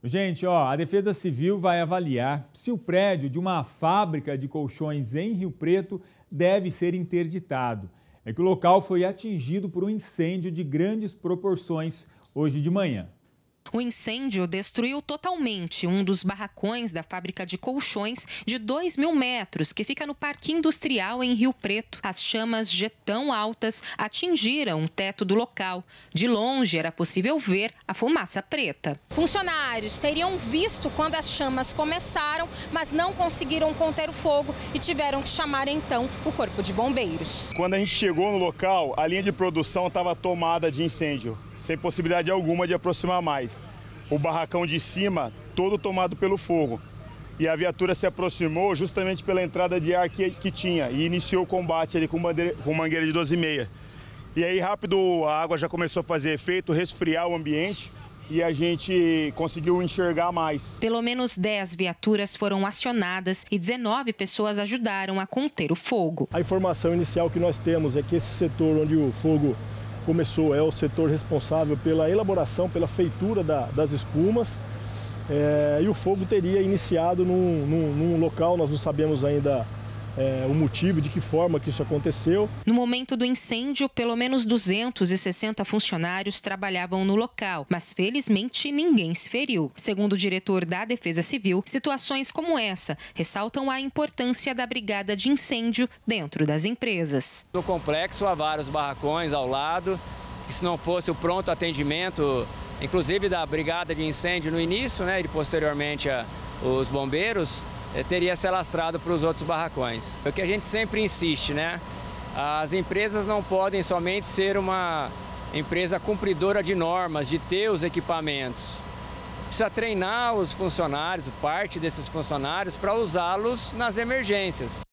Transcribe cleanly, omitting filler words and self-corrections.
Gente, a Defesa Civil vai avaliar se o prédio de uma fábrica de colchões em Rio Preto deve ser interditado. É que o local foi atingido por um incêndio de grandes proporções hoje de manhã. O incêndio destruiu totalmente um dos barracões da fábrica de colchões de 2.000 metros, que fica no Parque Industrial em Rio Preto. As chamas de tão altas atingiram o teto do local. De longe era possível ver a fumaça preta. Funcionários teriam visto quando as chamas começaram, mas não conseguiram conter o fogo e tiveram que chamar então o Corpo de Bombeiros. Quando a gente chegou no local, a linha de produção estava tomada de incêndio, sem possibilidade alguma de aproximar mais. O barracão de cima, todo tomado pelo fogo. E a viatura se aproximou justamente pela entrada de ar que tinha e iniciou o combate ali com mangueira de 12,6. E aí rápido a água já começou a fazer efeito, resfriar o ambiente e a gente conseguiu enxergar mais. Pelo menos 10 viaturas foram acionadas e 19 pessoas ajudaram a conter o fogo. A informação inicial que nós temos é que esse setor onde o fogo começou é o setor responsável pela elaboração, pela feitura das espumas, e o fogo teria iniciado num local, nós não sabemos ainda o motivo, de que forma que isso aconteceu. No momento do incêndio, pelo menos 260 funcionários trabalhavam no local, mas felizmente ninguém se feriu. Segundo o diretor da Defesa Civil, situações como essa ressaltam a importância da brigada de incêndio dentro das empresas. No complexo há vários barracões ao lado, que se não fosse o pronto atendimento, inclusive da brigada de incêndio no início, e posteriormente os bombeiros, teria se alastrado para os outros barracões. O que a gente sempre insiste, as empresas não podem somente ser uma empresa cumpridora de normas, de ter os equipamentos. Precisa treinar os funcionários, parte desses funcionários, para usá-los nas emergências.